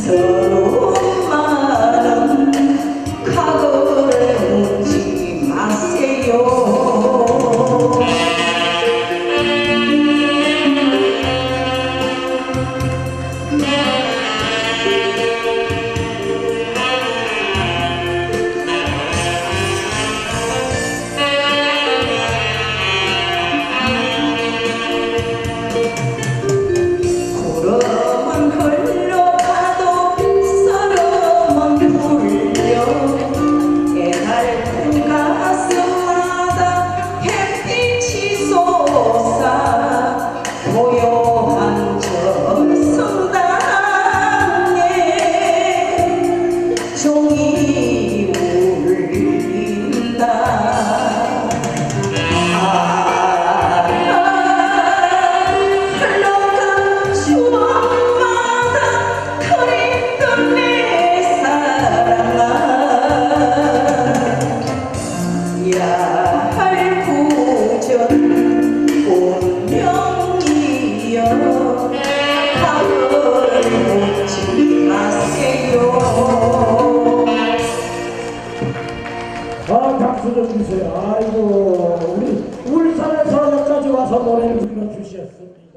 서로 많은 과거를 묻지 마세요. 구름은 흘러가도 서름은 불려 해맑은 가슴마다 햇빛이 솟아 고요한 저 성당에 종이 울린다. 흘러간 추억마다 그립던 내 사랑아, 야할 구전 운명이여 과거를 묻지 마세요. 박수 좀 주세요. 아이고, 우리 울산에서 여기까지 와서 노래를 불러주셨습니다.